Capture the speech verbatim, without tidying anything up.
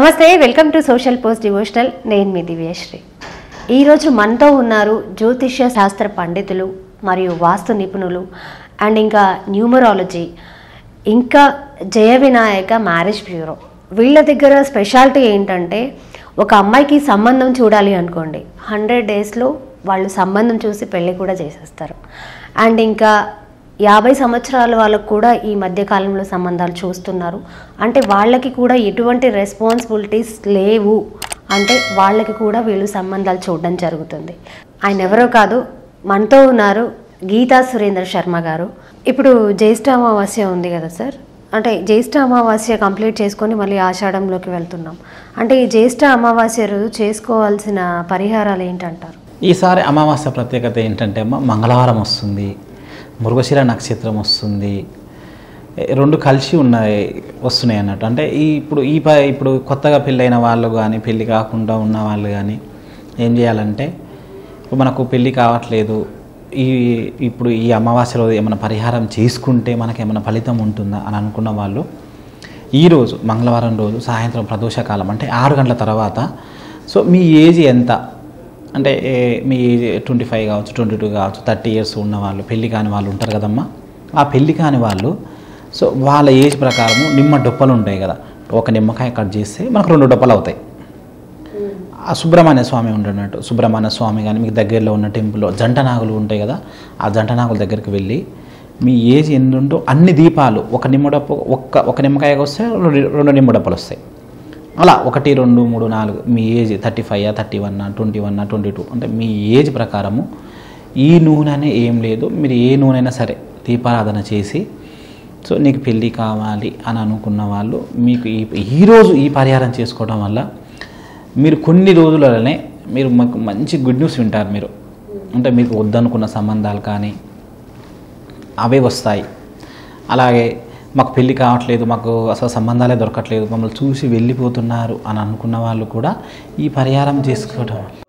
నమస్తే, welcome to social post devotional. నేను మీ దివ్యశ్రీ. ఈరోజు మనతో ఉన్నారు జ్యోతిష్య శాస్త్ర పండితులు మరియు వాస్తు నిపుణులు అండ్ ఇంకా న్యూమరాలజీ ఇంకా జయ వినాయక మ్యారేజ్ బ్యూరో. వీళ్ళ దగ్గర స్పెషాలిటీ ఏంటంటే, ఒక అమ్మాయికి సంబంధం చూడాలి అనుకోండి, హండ్రెడ్ డేస్లో వాళ్ళు సంబంధం చూసి పెళ్ళి కూడా చేసేస్తారు. అండ్ ఇంకా యాభై సంవత్సరాల వాళ్ళకు కూడా ఈ మధ్యకాలంలో సంబంధాలు చూస్తున్నారు. అంటే వాళ్ళకి కూడా ఎటువంటి రెస్పాన్సిబిలిటీస్ లేవు అంటే వాళ్ళకి కూడా వీళ్ళు సంబంధాలు చూడడం జరుగుతుంది. ఆయన ఎవరో కాదు, మనతో ఉన్నారు గీతా సురేంద్ర శర్మ గారు. ఇప్పుడు జ్యేష్ఠ అమావాస్య ఉంది కదా సార్, అంటే జ్యేష్ఠ అమావాస్య కంప్లీట్ చేసుకొని మళ్ళీ ఆషాఢంలోకి వెళ్తున్నాం. అంటే ఈ జ్యేష్ఠ అమావాస్య రోజు చేసుకోవాల్సిన పరిహారాలు ఏంటంటారు? ఈసారి అమావాస్య ప్రత్యేకత ఏంటంటే అమ్మ, మంగళవారం వస్తుంది, మృగశిర నక్షత్రం వస్తుంది, రెండు కలిసి ఉన్నాయి వస్తున్నాయి అన్నట్టు. అంటే ఈ ఇప్పుడు ఈ ప ఇప్పుడు కొత్తగా పెళ్ళైన వాళ్ళు కానీ పెళ్ళి కాకుండా ఉన్న వాళ్ళు కానీ ఏం చేయాలంటే, ఇప్పుడు మనకు పెళ్ళి కావట్లేదు, ఈ ఇప్పుడు ఈ అమావాస్యలో ఏమైనా పరిహారం చేసుకుంటే మనకి ఏమైనా ఫలితం ఉంటుందా అని అనుకున్న వాళ్ళు ఈరోజు మంగళవారం రోజు సాయంత్రం ప్రదోషకాలం అంటే ఆరు గంటల తర్వాత, సో మీ ఏజ్ ఎంత అంటే మీ ఏజ్ ట్వంటీ ఫైవ్ కావచ్చు, ట్వంటీ టూ కావచ్చు, థర్టీ ఇయర్స్ ఉన్న వాళ్ళు, పెళ్ళి కాని వాళ్ళు ఉంటారు కదమ్మా. ఆ పెళ్ళి కాని వాళ్ళు సో వాళ్ళ ఏజ్ ప్రకారము నిమ్మ డొప్పలు ఉంటాయి కదా, ఒక నిమ్మకాయ కట్ చేస్తే మనకు రెండు డొప్పలు అవుతాయి. ఆ సుబ్రహ్మణ్య స్వామి ఉంటున్నట్టు సుబ్రహ్మణ్య స్వామి కానీ మీకు దగ్గరలో ఉన్న టెంపుల్లో జంట నాగులు ఉంటాయి కదా, ఆ జంట నాగుల దగ్గరికి వెళ్ళి మీ ఏజ్ ఎన్ని ఉంటో అన్ని దీపాలు ఒక నిమ్మడప్ప ఒక్క ఒక నిమ్మకాయకి వస్తే రెండు రెండు నిమ్మడప్పలు వస్తాయి. అలా ఒకటి రెండు మూడు నాలుగు మీ age thirty five thirty one twenty one twenty two అంటే మీ ఏజ్ ప్రకారము ఈ నూనె ఏం లేదు, మీరు ఏ నూనె అయినా సరే దీపారాధన చేసి, సో నీకు పెళ్ళి కావాలి అని అనుకున్న వాళ్ళు మీకు ఈ ఈరోజు ఈ పరిహారం చేసుకోవడం వల్ల మీరు కొన్ని రోజులలోనే మీరు మాకు మంచి గుడ్ న్యూస్ వింటారు. మీరు అంటే మీకు వద్దనుకున్న సంబంధాలు కానీ అవే వస్తాయి. అలాగే మాకు పెళ్ళి కావట్లేదు, మాకు అసలు సంబంధాలే దొరకట్లేదు, మమ్మల్ని చూసి వెళ్ళిపోతున్నారు అని అనుకున్న వాళ్ళు కూడా ఈ పరిహారం చేసుకోవడం వల్ల